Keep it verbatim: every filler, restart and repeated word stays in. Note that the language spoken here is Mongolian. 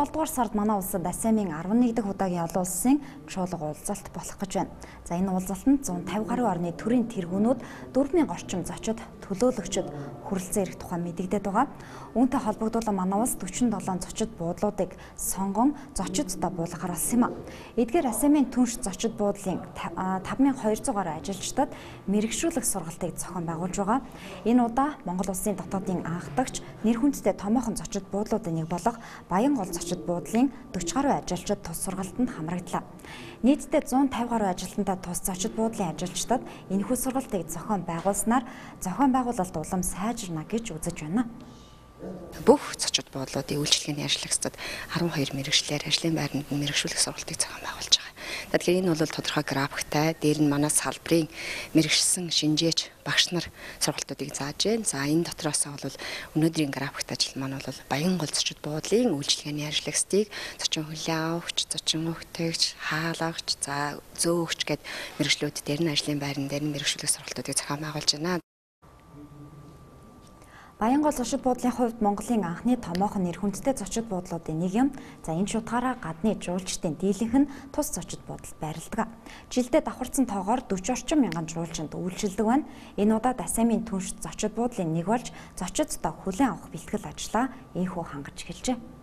долдугаар сард манай улсад АСЕАН-ын арван нэг дахь удаагийн олон улсын чуулга уулзалт болох гэж байна. За энэ уулзалтанд зуун тавь гаруй орны төрийн тэргүүнүүд дөрвөн мянга орчим зочид төлөөлөгчд хүрэлцэн ирэх тухай мэдэгдээд байгаа. Үүнтэй холбогдуулан манай улс дөрвөн долоо зочид буудлуудыг сонгон зочидтой буулгахаар болсон юм а. Эдгээр АСЕАН-ын түнш зочид буудлын тавь мянга хоёр зуун гаруй ажилчдад мэрэгшүүлэх сургалтыг зохион байгуулж байгаа. Энэ удаа Монгол улсын дотоодын анхдагч нэр хүндтэй томоохон зочид буудлуудын нэг болох Баянгол зочид буудлын дөрвөн гаруй ажилчид тус сургалтанд хамрагдлаа. Нийтдээ зуун тавь гаруй ажилтнтай тус зочид буудлын ажилчдад энэхүү сургалтыг зохион байгуулснаар зохион байгуулалт улам сайжирна гэж үзэж байна. Бүх зочид буудлуудын үйлчилгээний ажиллагчдад арван хоёр мэрэгчлэр ажлын байранд мэрэгшүүлэх сургалтыг зохион байгуулж байгаа. Тэгэхээр энэ бол тодорхой графиктай, дээр нь манай салбарын мэрэгшсэн шинжээч багш нар сургалтуудыг зааж байна. За энэ дотроос бол өнөөдрийн графикт ажил маань бол Баянгол зочид буудлын үйлчилгээний ажиллагчдыг зочин хүлээн авагч, зочин өгтөгч, хаалгагч, за зөөгч гэд мэрэгчлүүд дээр нь ажлын байран дээр нь мэрэгшүүлэх сургалтуудыг зохион байгуулж байна. Баянгол зочид буудлын хувьд Монголын анхны томоохон нэр хүндтэй зочид буудлуудын нэг юм. За энэ шутгаараа гадны жуулчдын дийлэнх нь тус зочид буудалд байрладаг. Жилдээ давхарсан тоогоор дөрвөн орчим мянган жуулчинд үйлчилдэг байна. Энэ удаад АСЕАН-ын түнш зочид буудлын нэг болж зочидтой хүлээн авах бэлтгэл ажлаа энхүү хангаж эхэлжээ.